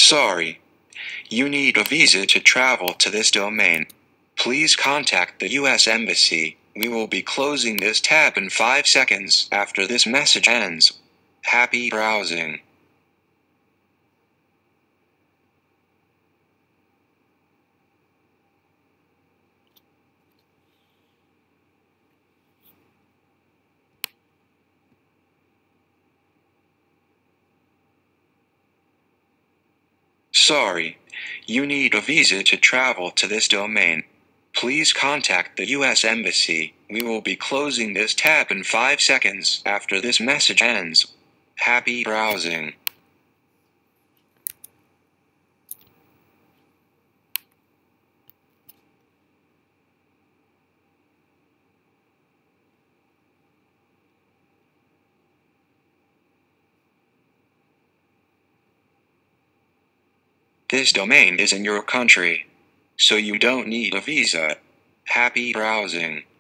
Sorry. You need a visa to travel to this domain. Please contact the U.S. Embassy. We will be closing this tab in 5 seconds after this message ends. Happy browsing. Sorry. You need a visa to travel to this domain. Please contact the U.S. Embassy. We will be closing this tab in 5 seconds after this message ends. Happy browsing. This domain is in your country, so you don't need a visa. Happy browsing.